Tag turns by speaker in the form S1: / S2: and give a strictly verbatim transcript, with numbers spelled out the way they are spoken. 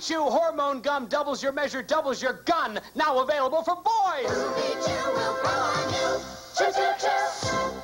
S1: Chew hormone gum doubles your measure, doubles your gun. Now available for boys.
S2: Booby Chew will grow on you. Chew, chew, chew.